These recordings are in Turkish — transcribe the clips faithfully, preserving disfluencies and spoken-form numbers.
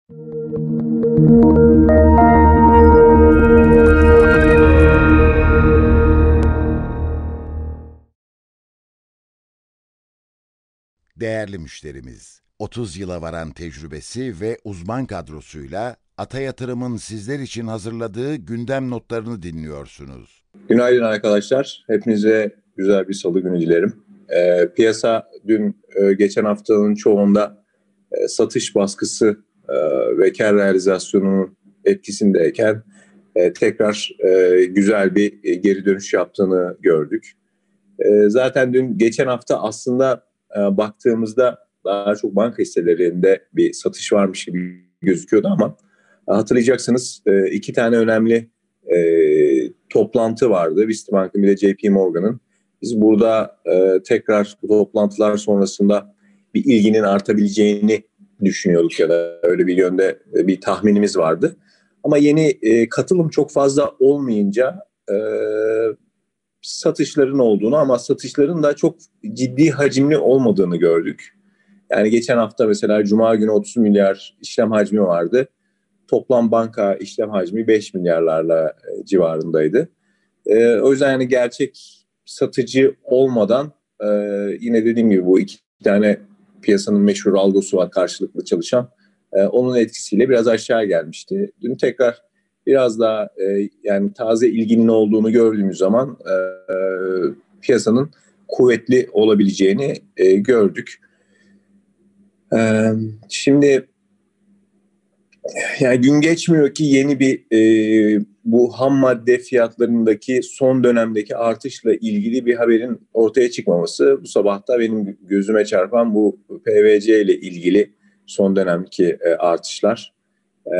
Değerli müşterimiz, otuz yıla varan tecrübesi ve uzman kadrosuyla Ata Yatırım'ın sizler için hazırladığı gündem notlarını dinliyorsunuz. Günaydın arkadaşlar. Hepinize güzel bir salı günü dilerim. E, piyasa dün e, geçen haftanın çoğunda e, satış baskısı e, ve kar realizasyonunun etkisindeyken e, tekrar e, güzel bir e, geri dönüş yaptığını gördük. E, zaten dün geçen hafta aslında e, baktığımızda daha çok banka hisselerinde bir satış varmış gibi gözüküyordu ama hatırlayacaksınız e, iki tane önemli e, toplantı vardı. Citibank'ın bir de J P Morgan'ın. Biz burada e, tekrar bu toplantılar sonrasında bir ilginin artabileceğini düşünüyorduk ya da öyle bir yönde e, bir tahminimiz vardı. Ama yeni e, katılım çok fazla olmayınca e, satışların olduğunu ama satışların da çok ciddi hacimli olmadığını gördük. Yani geçen hafta mesela Cuma günü otuz milyar işlem hacmi vardı. Toplam banka işlem hacmi beş milyarlarla e, civarındaydı. E, o yüzden yani gerçek satıcı olmadan e, yine dediğim gibi bu iki tane piyasanın meşhur algosu var karşılıklı çalışan. E, onun etkisiyle biraz aşağı gelmişti. Dün tekrar biraz daha e, yani taze ilginin olduğunu gördüğümüz zaman e, piyasanın kuvvetli olabileceğini e, gördük. E, şimdi yani gün geçmiyor ki yeni bir e, bu ham madde fiyatlarındaki son dönemdeki artışla ilgili bir haberin ortaya çıkmaması. Bu sabah da benim gözüme çarpan bu P V C ile ilgili son dönemki e, artışlar. E,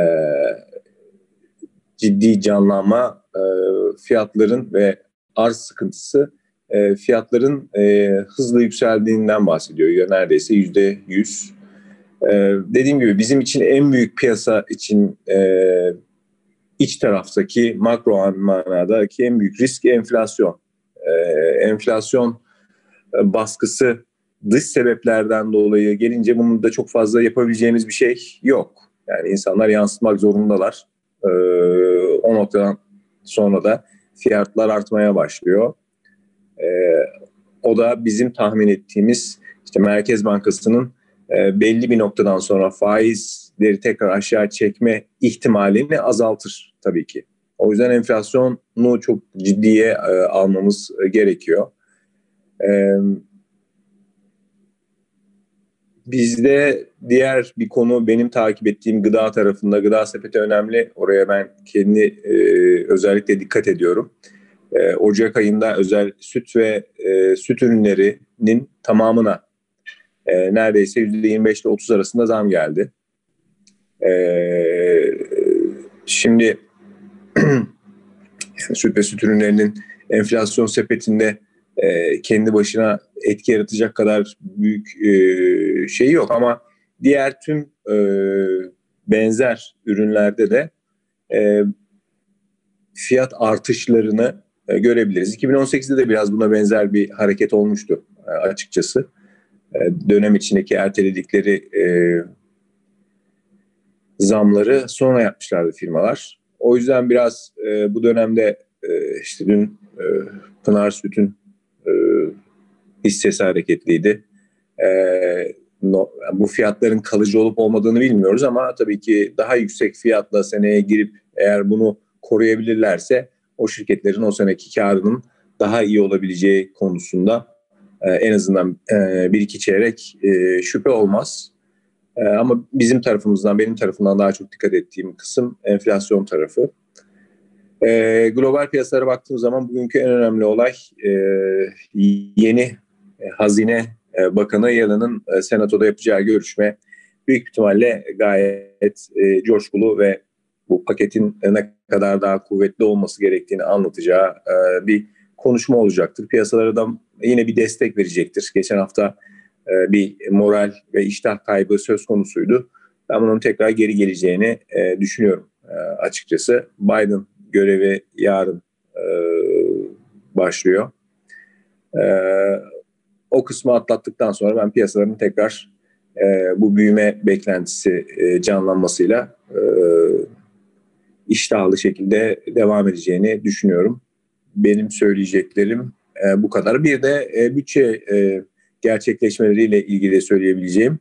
ciddi canlanma, e, fiyatların ve arz sıkıntısı e, fiyatların e, hızla yükseldiğinden bahsediyor. Neredeyse yüzde yüz. Ee, dediğim gibi bizim için en büyük piyasa için e, iç taraftaki makro manadaki en büyük risk enflasyon. Ee, enflasyon e, baskısı dış sebeplerden dolayı gelince bunun da çok fazla yapabileceğimiz bir şey yok. Yani insanlar yansıtmak zorundalar. Ee, o noktadan sonra da fiyatlar artmaya başlıyor. Ee, o da bizim tahmin ettiğimiz işte Merkez Bankası'nın e, belli bir noktadan sonra faizleri tekrar aşağı çekme ihtimalini azaltır tabii ki. O yüzden enflasyonu çok ciddiye e, almamız e, gerekiyor. E, bizde diğer bir konu benim takip ettiğim gıda tarafında. Gıda sepeti önemli. Oraya ben kendi e, özellikle dikkat ediyorum. E, Ocak ayında özel süt ve e, süt ürünlerinin tamamına e, neredeyse yüzde yirmi beş ile otuz arasında zam geldi. E, şimdi süt ve süt ürünlerinin enflasyon sepetinde e, kendi başına etki yaratacak kadar büyük e, şey yok ama diğer tüm e, benzer ürünlerde de e, fiyat artışlarını e, görebiliriz. iki bin on sekizde de biraz buna benzer bir hareket olmuştu e, açıkçası. E, dönem içindeki erteledikleri e, zamları sonra yapmışlardı firmalar. O yüzden biraz e, bu dönemde e, işte dün e, Pınar Süt'ün e, hissesi hareketliydi. E, no, bu fiyatların kalıcı olup olmadığını bilmiyoruz ama tabii ki daha yüksek fiyatla seneye girip eğer bunu koruyabilirlerse o şirketlerin o seneki karının daha iyi olabileceği konusunda e, en azından e, bir iki çeyrek e, şüphe olmaz. Ee, ama bizim tarafımızdan, benim tarafımdan daha çok dikkat ettiğim kısım enflasyon tarafı. Ee, global piyasalara baktığım zaman bugünkü en önemli olay e, yeni e, Hazine e, Bakanı Yellen'ın e, Senato'da yapacağı görüşme. Büyük ihtimalle gayet e, coşkulu ve bu paketin ne kadar daha kuvvetli olması gerektiğini anlatacağı e, bir konuşma olacaktır. Piyasalara da yine bir destek verecektir. Geçen hafta bir moral ve iştah kaybı söz konusuydu. Ben bunun tekrar geri geleceğini e, düşünüyorum e, açıkçası. Biden görevi yarın e, başlıyor. E, o kısmı atlattıktan sonra ben piyasaların tekrar e, bu büyüme beklentisi e, canlanmasıyla e, iştahlı şekilde devam edeceğini düşünüyorum. Benim söyleyeceklerim e, bu kadar. Bir de e, bütçe e, gerçekleşmeleriyle ilgili söyleyebileceğim.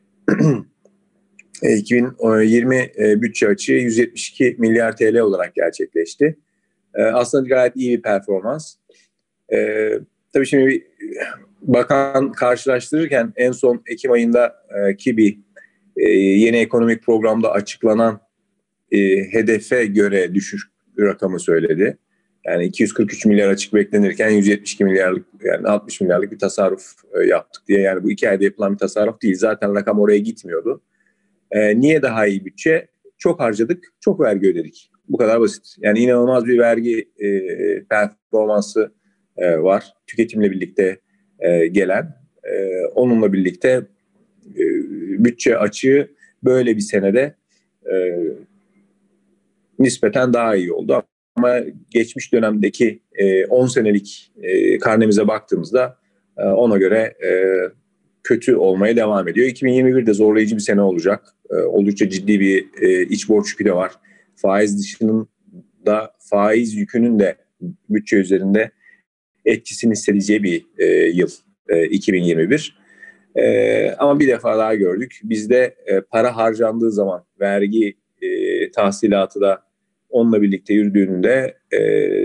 iki bin yirmi e, bütçe açığı yüz yetmiş iki milyar T L olarak gerçekleşti. E, aslında gayet iyi bir performans. E, tabii şimdi bir bakan karşılaştırırken en son Ekim ayında e, ki bir e, yeni ekonomik programda açıklanan e, hedefe göre düşüş rakamı söyledi. Yani iki yüz kırk üç milyar açık beklenirken yüz yetmiş iki milyarlık, yani altmış milyarlık bir tasarruf e, yaptık diye. Yani bu iki ayda yapılan bir tasarruf değil. Zaten rakam oraya gitmiyordu. E, niye daha iyi bütçe? Çok harcadık, çok vergi ödedik. Bu kadar basit. Yani inanılmaz bir vergi e, performansı e, var. Tüketimle birlikte e, gelen. E, onunla birlikte e, bütçe açığı böyle bir senede e, nispeten daha iyi oldu. Ama geçmiş dönemdeki e, on senelik e, karnemize baktığımızda e, ona göre e, kötü olmaya devam ediyor. iki bin yirmi bir de zorlayıcı bir sene olacak. E, oldukça ciddi bir e, iç borç yükü de var. Faiz dışının da faiz yükünün de bütçe üzerinde etkisini hissedeceği bir e, yıl e, iki bin yirmi bir. E, ama bir defa daha gördük. Bizde e, para harcandığı zaman vergi e, tahsilatı da onunla birlikte yürüdüğünde e,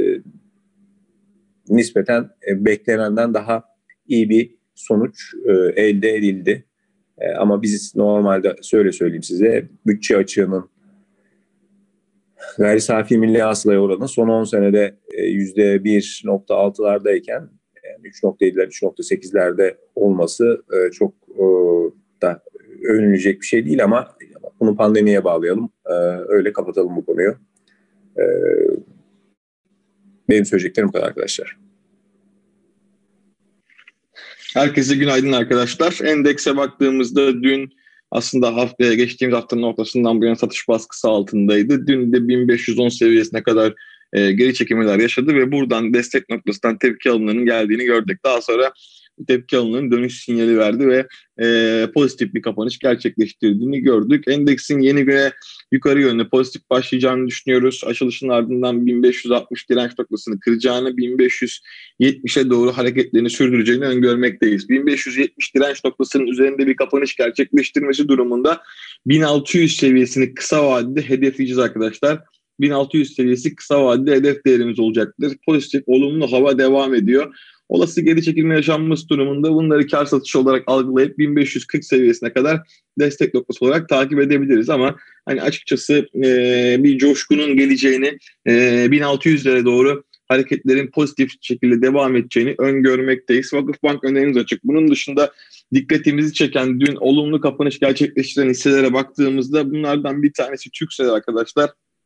nispeten e, beklenenden daha iyi bir sonuç e, elde edildi. E, ama biz normalde şöyle söyleyeyim size, bütçe açığının gayri safi milli hasılaya oranı son on senede e, yüzde bir nokta altılardayken yani üç nokta yediler, üç nokta sekizlerde olması e, çok e, da övünülecek bir şey değil ama bunu pandemiye bağlayalım. E, öyle kapatalım bu konuyu. E, benim söyleyeceklerim bu kadar arkadaşlar. Herkese günaydın arkadaşlar. Endekse baktığımızda dün aslında haftaya geçtiğimiz haftanın ortasından bu yana satış baskısı altındaydı. Dün de bin beş yüz on seviyesine kadar e, geri çekimler yaşadı ve buradan destek noktasından tepki alımlarının geldiğini gördük. Daha sonra tepki alımlarının dönüş sinyali verdi ve e, pozitif bir kapanış gerçekleştirdiğini gördük. Endeksin yeni güne yukarı yönlü pozitif başlayacağını düşünüyoruz. Açılışın ardından bin beş yüz altmış direnç noktasını kıracağını, bin beş yüz yetmişe doğru hareketlerini sürdüreceğini öngörmekteyiz. bin beş yüz yetmiş direnç noktasının üzerinde bir kapanış gerçekleştirmesi durumunda bin altı yüz seviyesini kısa vadede hedefleyeceğiz arkadaşlar. bin altı yüz seviyesi kısa vadede hedef değerimiz olacaktır. Pozitif, olumlu hava devam ediyor. Olası geri çekilme yaşanması durumunda bunları kar satışı olarak algılayıp bin beş yüz kırk seviyesine kadar destek noktası olarak takip edebiliriz ama hani açıkçası e, bir coşkunun geleceğini, e, bin altı yüzlere doğru hareketlerin pozitif şekilde devam edeceğini öngörmekteyiz. Vakıfbank önerimiz açık. Bunun dışında dikkatimizi çeken dün olumlu kapanış gerçekleştiren hisselere baktığımızda bunlardan bir tanesi Turkcell arkadaşlar.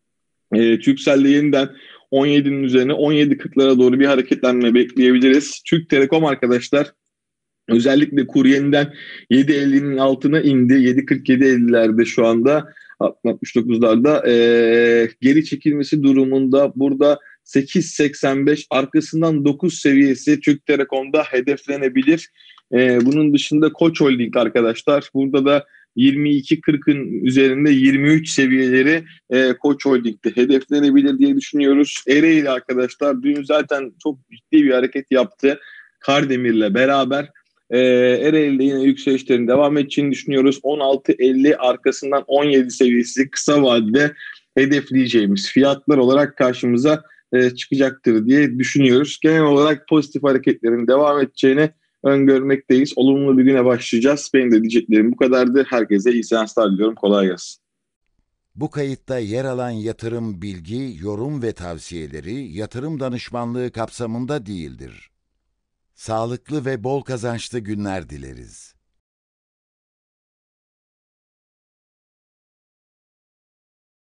E, Turkcell'de yeniden on yedinin üzerine on yedi kırklara doğru bir hareketlenme bekleyebiliriz. Türk Telekom arkadaşlar özellikle kur yeniden yedi ellinin altına indi. yedi kırk yedi ellilerde şu anda altmış dokuzlarda ee, geri çekilmesi durumunda burada sekiz seksen beş arkasından dokuz seviyesi Türk Telekom'da hedeflenebilir. Ee, bunun dışında Koç Holding arkadaşlar burada da yirmi iki kırkın üzerinde yirmi üç seviyeleri e, Koç Holding'de hedeflenebilir diye düşünüyoruz. Ereğli arkadaşlar dün zaten çok ciddi bir hareket yaptı. Kardemir'le beraber e, Ereğli'de yine yükselişlerin devam edeceğini düşünüyoruz. on altı elli arkasından on yedi seviyesi kısa vadede hedefleyeceğimiz fiyatlar olarak karşımıza e, çıkacaktır diye düşünüyoruz. Genel olarak pozitif hareketlerin devam edeceğini öngörmekteyiz. Olumlu bir güne başlayacağız. Benim de diyeceklerim bu kadardı. Herkese iyi seanslar diliyorum. Kolay gelsin. Bu kayıtta yer alan yatırım bilgi, yorum ve tavsiyeleri yatırım danışmanlığı kapsamında değildir. Sağlıklı ve bol kazançlı günler dileriz.